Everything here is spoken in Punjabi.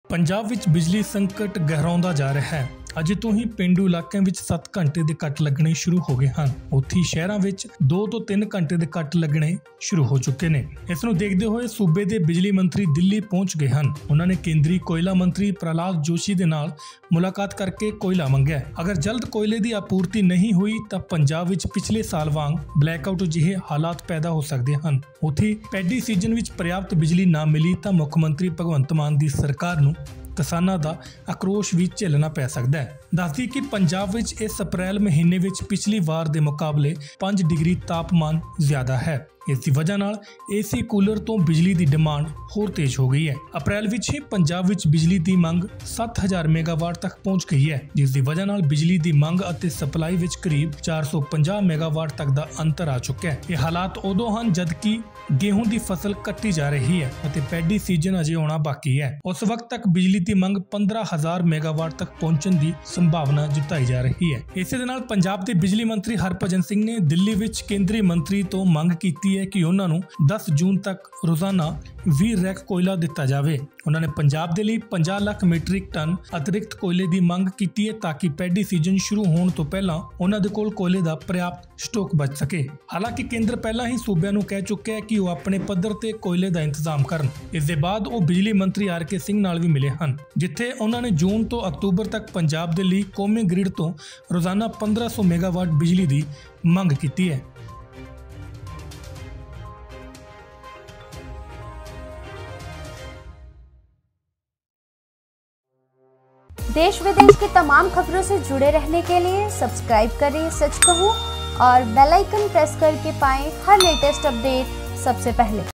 ਪੰਜਾਬ ਵਿੱਚ ਬਿਜਲੀ ਸੰਕਟ ਗਹਿਰਾਉਂਦਾ ਜਾ ਰਿਹਾ ਹੈ। ਅਜੇ ਤੋਂ ਹੀ ਪਿੰਡੂ ਇਲਾਕਿਆਂ ਵਿੱਚ 7 ਘੰਟੇ ਦੇ ਕੱਟ ਲੱਗਣੇ ਸ਼ੁਰੂ ਹੋ ਗਏ ਹਨ। ਉੱਥੇ ਸ਼ਹਿਰਾਂ ਵਿੱਚ 2 ਤੋਂ 3 ਘੰਟੇ ਦੇ ਕੱਟ ਲੱਗਣੇ ਸ਼ੁਰੂ ਹੋ ਚੁੱਕੇ ਨੇ। ਇਸ ਨੂੰ ਦੇਖਦੇ ਹੋਏ ਸੂਬੇ ਦੇ ਬਿਜਲੀ ਮੰਤਰੀ ਦਿੱਲੀ ਪਹੁੰਚ ਗਏ ਹਨ। ਉਹਨਾਂ ਨੇ ਕੇਂਦਰੀ ਕੋਇਲਾ ਮੰਤਰੀ ਪ੍ਰਹਲਾਦ ਜੋਸ਼ੀ ਦੇ ਨਾਲ ਮੁਲਾਕਾਤ ਕਰਕੇ ਕੋਇਲਾ ਮੰਗਿਆ। ਅਗਰ ਜਲਦ ਕੋਇਲੇ ਦੀ ਆਪੂਰਤੀ ਨਹੀਂ ਹੋਈ ਤਾਂ ਪੰਜਾਬ ਵਿੱਚ ਪਿਛਲੇ ਸਾਲ ਵਾਂਗ ਬਲੈਕਆਊਟ ਜਿਹੇ ਹਾਲਾਤ ਪੈਦਾ ਹੋ ਸਕਦੇ ਹਨ। ਉੱਥੇ ਪੈਡੀ ਸੀਜ਼ਨ ਵਿੱਚ ਪ੍ਰਿਆਪਤ ਬਿਜਲੀ ਨਾ ਮਿਲੀ ਤਾਂ ਮੁੱਖ ਮੰਤਰੀ ਭਗਵੰਤ ਮਾਨ ਦੀ ਸਰਕਾਰ ਨੂੰ ਕਿਸਾਨਾਂ ਦਾ ਆਕਰੋਸ਼ ਵੀ ਝੱਲਣਾ ਪੈ ਸਕਦਾ ਹੈ। ਦੱਸਦੀ ਕਿ ਪੰਜਾਬ ਵਿੱਚ ਇਸ ਅਪ੍ਰੈਲ ਮਹੀਨੇ ਵਿੱਚ ਪਿਛਲੀ ਵਾਰ ਦੇ ਮੁਕਾਬਲੇ 5 ਡਿਗਰੀ ਤਾਪਮਾਨ ਜ਼ਿਆਦਾ ਹੈ। ਇਸ ਦੀ ਵਜ੍ਹਾ ਨਾਲ ਏਸੀ ਕੂਲਰ ਤੋਂ ਬਿਜਲੀ ਦੀ ਡਿਮਾਂਡ ਹੋਰ ਤੇਜ਼ ਹੋ ਗਈ ਹੈ। ਅਪ੍ਰੈਲ ਵਿੱਚ ਹੀ ਪੰਜਾਬ ਵਿੱਚ ਬਿਜਲੀ ਦੀ ਮੰਗ 7000 ਮੈਗਾਵਾਟ ਤੱਕ ਪਹੁੰਚ ਗਈ ਹੈ, ਜਿਸ ਦੀ ਵਜ੍ਹਾ ਨਾਲ ਬਿਜਲੀ ਦੀ ਮੰਗ ਅਤੇ ਸਪਲਾਈ ਵਿੱਚ ਕਰੀਬ 450 ਮੈਗਾਵਾਟ ਤੱਕ ਦਾ ਅੰਤਰ ਆ ਚੁੱਕਾ ਹੈ। ਇਹ ਹਾਲਾਤ ਉਦੋਂ ਹਨ ਜਦਕਿ गेहूं ਦੀ ਫਸਲ ਕੱਟੀ ਜਾ ਰਹੀ ਹੈ ਅਤੇ ਪੈਡੀ ਸੀਜ਼ਨ ਅਜੇ ਆਉਣਾ ਬਾਕੀ ਹੈ। ਉਸ ਵਕਤ ਤੱਕ ਬਿਜਲੀ ਦੀ ਮੰਗ 15000 ਮੈਗਾਵਾਟ ਤੱਕ ਪਹੁੰਚਣ ਦੀ ਸੰਭਾਵਨਾ ਜਤਾਈ ਜਾ ਰਹੀ ਹੈ। ਇਸੇ ਦੇ ਨਾਲ ਪੰਜਾਬ ਦੇ ਬਿਜਲੀ ਮੰਤਰੀ ਹਰਭਜਨ ਸਿੰਘ ਨੇ ਦਿੱਲੀ ਵਿੱਚ ਕੇਂਦਰੀ ਮੰਤਰੀ ਤੋਂ ਮੰਗ ਕੀਤੀ ਹੈ ਕਿ ਉਹਨਾਂ ਨੂੰ 10 ਜੂਨ ਤੱਕ ਰੋਜ਼ਾਨਾ 20 ਰੈਕ ਕੋਇਲਾ ਦਿੱਤਾ ਜਾਵੇ। ਉਹਨਾਂ ਨੇ ਪੰਜਾਬ ਦੇ ਲਈ 50 ਲੱਖ ਮੀਟ੍ਰਿਕ ਟਨ ਅਤਿਰਿਕਤ ਕੋਇਲੇ ਦੀ ਮੰਗ ਕੀਤੀ ਹੈ ਤਾਂ ਕਿ ਪੈਡੀ ਸੀਜ਼ਨ ਸ਼ੁਰੂ ਹੋਣ ਤੋਂ ਪਹਿਲਾਂ ਉਹਨਾਂ ਦੇ ਕੋਲ ਕੋਇਲੇ ਦਾ ਪ੍ਰਿਆਪਤ ਸਟਾਕ ਬਚ ਸਕੇ। ਹਾਲਾਂਕਿ ਕੇਂਦਰ ਪਹਿਲਾਂ ਹੀ ਸੂਬਿਆਂ ਨੂੰ ਕਹਿ ਚੁੱਕਿਆ ਹੈ ਕਿ ਉਹ ਆਪਣੇ ਪੱਧਰ ਤੇ ਕੋਇਲੇ ਦਾ ਇੰਤਜ਼ਾਮ ਕਰਨ। ਇਸ ਦੇ ਬਾਅਦ ਉਹ ਬਿਜਲੀ ਮੰਤਰੀ ਆਰ.ਕੇ. ਸਿੰਘ ਨਾਲ ਵੀ ਮਿਲੇ ਹਨ, ਜਿੱਥੇ ਉਹਨਾਂ ਨੇ ਜੂਨ ਤੋਂ ਅਕਤੂਬਰ ਤੱਕ ਪੰਜਾਬ ਦੇ ਲਈ ਕੌਮੀ ਗ੍ਰਿਡ ਤੋਂ ਰੋਜ਼ਾਨਾ 1500 ਮੈਗਾਵਾਟ ਬਿਜਲੀ ਦੀ ਮੰਗ ਕੀਤੀ ਹੈ। देश विदेश की तमाम खबरों से जुड़े रहने के लिए सब्सक्राइब करें सच कहूं और बेल आइकन प्रेस करके पाएं हर लेटेस्ट अपडेट सबसे पहले।